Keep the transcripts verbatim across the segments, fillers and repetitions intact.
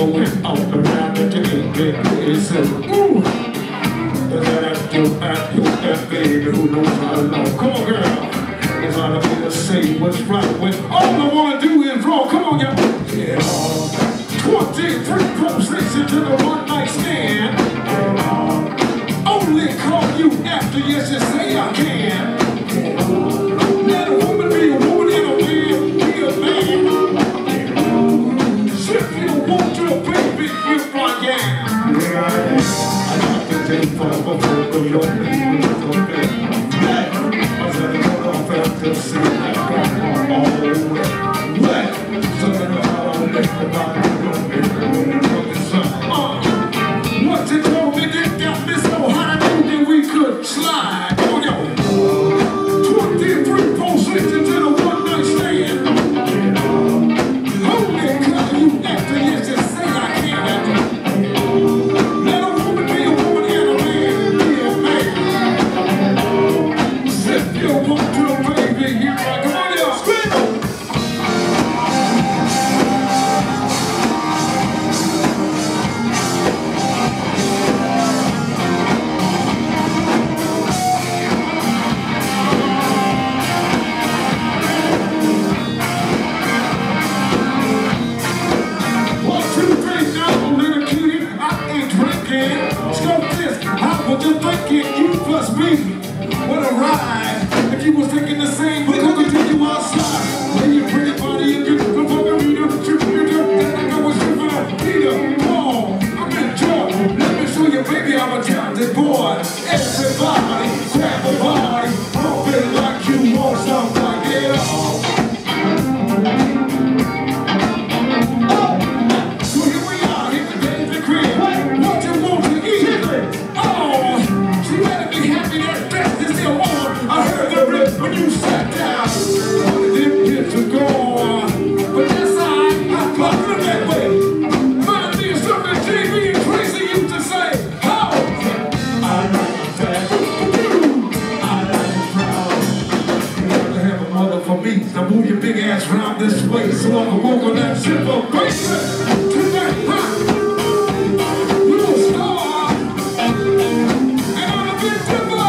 going out around the day. He said, ooh, that you and you and baby who knows how to love. Come on, girl. It's all I need to say what's right when all I want to do is wrong. Come on, y'all. Get on. twenty-three conversations to the one night stand. Only call you after yes, you say I can. Let a woman be a woman and a man be a man. If you want your baby, if I can. I got to take for the book of your baby. I said, hold on, fast to see that I all the way. What? So then I'll let the body. What you told me didn't got me so high that we could slide. Oh, yo. twenty-three positions in a one night stand. Only call you after yes, you say I can't. Let a woman be a woman and a man be a man. If you want to, baby, here I come on, y'all. Scream. What you thinking? You plus me. What a ride. If you was thinking the same, we're gonna take you outside. Lay your pretty body and get the fucking reader. You that like I was driven Peter, Paul, I'm in Jordan. Let me show you, baby, I'm a talented boy. Everybody, grab a body. Don't feel like you want something like it all. So here we are, here today in the crib. What you want to eat? I heard the rip when you sat down. I didn't get to go, but yes, I, I plucked it that way. Mind me of something T V and Tracy used to say. How? I like that. I like proud. You got to have a mother for me. Now move your big ass round this way so I can walk on that ship of baby. To that rock. Little star. And I'm a big timber.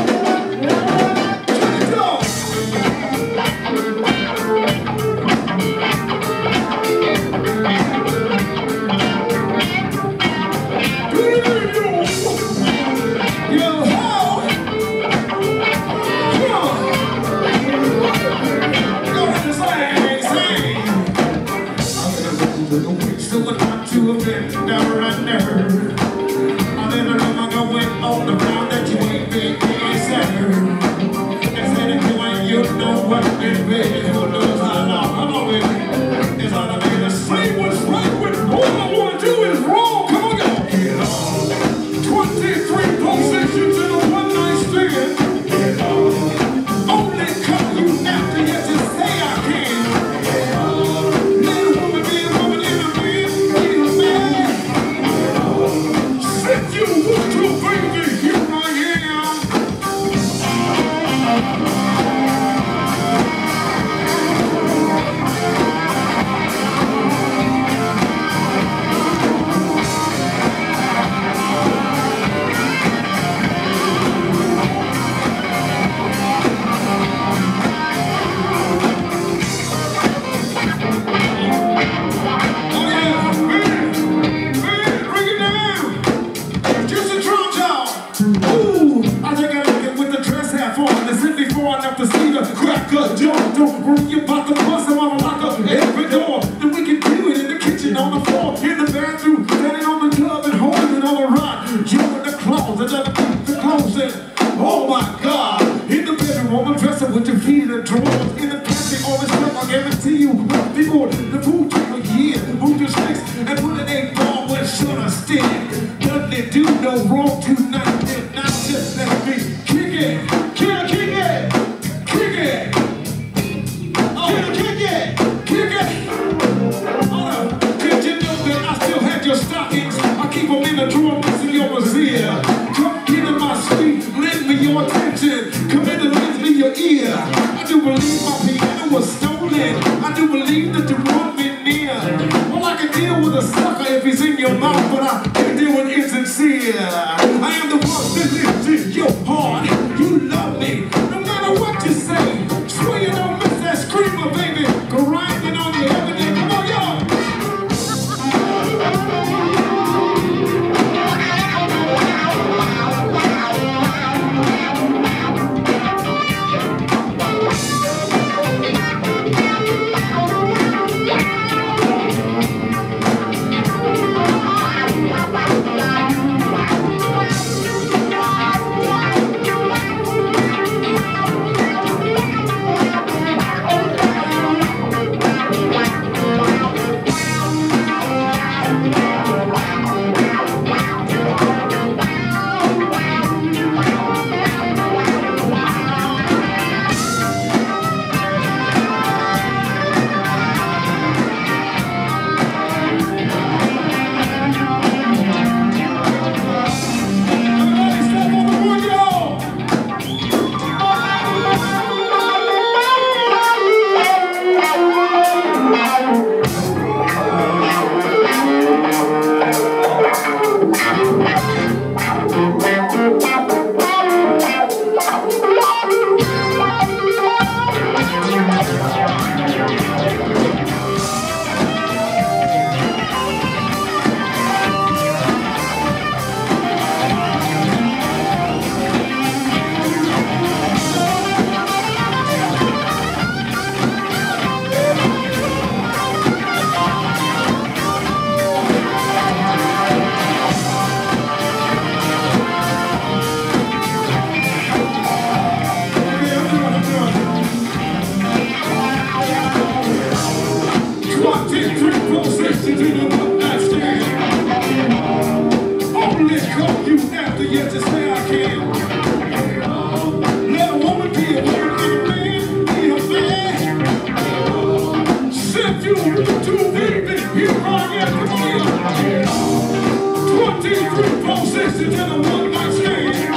So I got to a bit down right there. I let her know I'm going on the ground that you ain't been answered. And said if you ain't, you know what it baby. Who knows how long? Come on, baby. It's all I need to say what's right with all I want to do is wrong. Come on, y'all. Get on. twenty-three positions in a one night stand. Get on. Only call you after yes, you say I can. If you want to, baby, here I am. To see the cracker door, don't worry about the bus, I'm gonna lock up every door. Then we can do it in the kitchen, on the floor, in the bathroom, standing on the tub and holding it all around. You in the closet, let me keep the clothes in. Oh my God, in the bedroom, woman dressing with your feet in the drawers, in the plastic, all this stuff, I guarantee you, people, the food took a year, move your sticks, and put an egg ball where should I stand? Doesn't it do no wrong tonight? Then now just let me kick it, kick it, kick it. Kick it! Oh, kick it! Kick it! Oh, did you know that I still have your stockings? I keep them in the drawer, missing your brassiere. Come get in my street, lend me your attention. Come in and lend me your ear. I do believe my piano was stolen. I do believe that you want me near. Well, I can deal with a sucker if he's in your mouth, but I can deal with insincere. I am the one that lives in your heart. You love me, no matter what you say. Swear you don't miss that screamer, baby. Grinding on you every day. Come on, y'all. Yes, just say I can. Let a woman be a woman and a man be a man. Send you to baby, here I am, come on. twenty-three processes in a one night stand.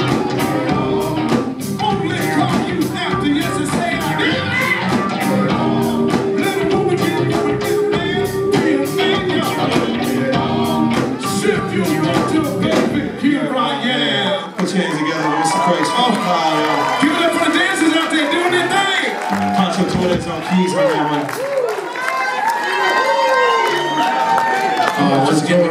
Only call you after yes, just say I can. Let a woman be a woman and a man be a man. Send you to baby, here I am. Put your hands together, Mister Craig's oh. uh, Give it up for the dancers out there doing their thing. Poncho Torres on keys on that one. Uh, just give